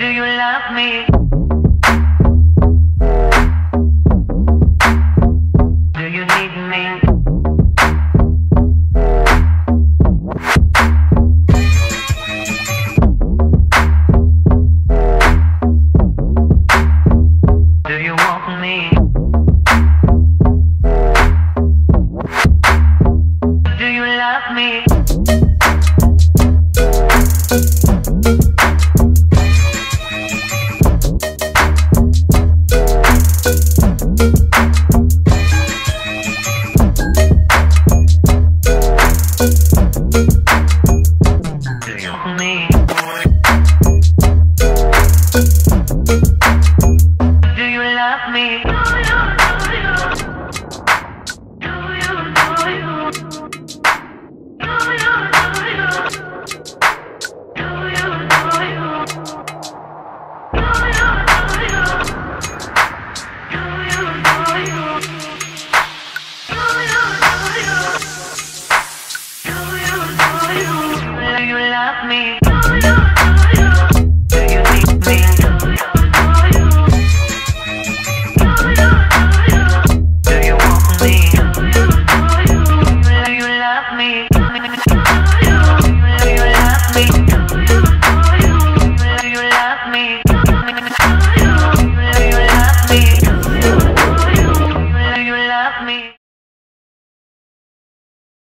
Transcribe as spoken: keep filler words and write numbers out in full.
Do you love me? Do you need me? Do you want me? Do you love me? Do you want me? Do you love me? Do you love me? Do you need me? Do you want me? Do you love me?